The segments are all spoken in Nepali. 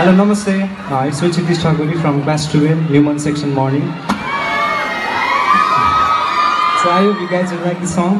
Hello, namaste. It's Kshitij Thakuri from class 12, Human section morning. So I hope you guys will like the song.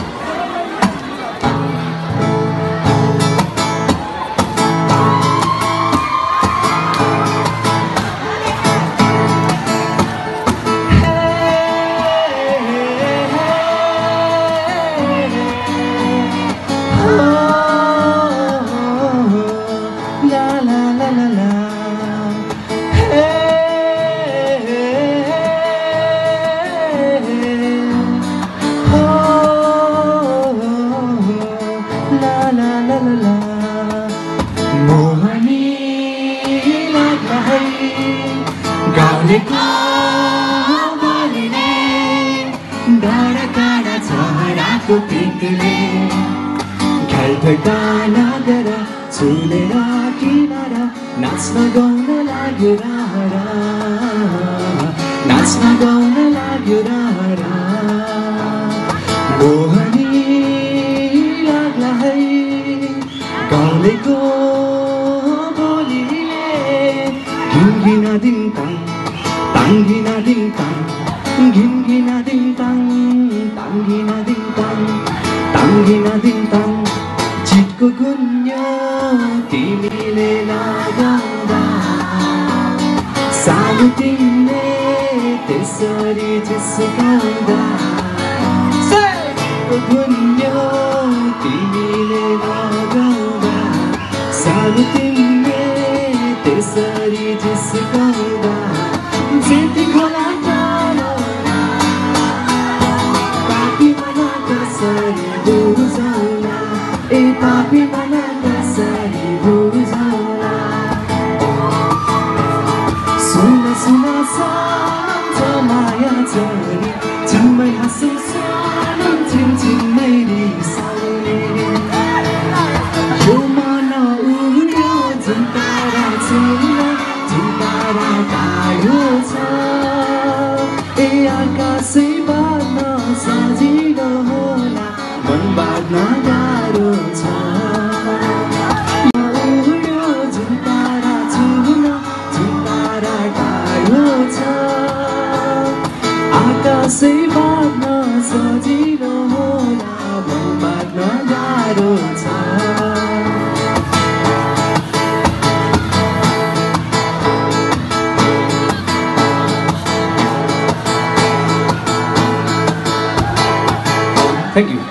Mohani lagla hai gaउने को बोलीले डाँडा काँडा चराको पिकले खेलफेका नगर झुलेर किनारा नाच्न गाउन लाग्यो राहरा नाच्न गाउन लाग्यो राहरा मोहनी लाग्ला है गाउँलेको Gina ding tang, tangina ding tang, gina ding tang, tangina ding tang, tangina ding tang. Chitko gunyo timile laganda, salu timne tesari jiskanda. Chitko gunyo timile laganda, salu timne tesari जिसका जेती खोला तारा पापी मना कसरी बुझाउला ए पापी मना कसरी बुझाउला सुना सुना सम्झ माया चरी झम्मै हाँसु सानो छिनछिनमै रिसाउने यो मन उड्यो जुन तारा छिन्न टाढो छ ए आकाशै बाँध्न सजिलो होला मन बाँध्न गाह्रो छ उड्यो जुन तारा छुन जुन तारा टाढो छ आकाशै बाँध्न सजिलो होला मन बाँध्न गाह्रो छ Thank you.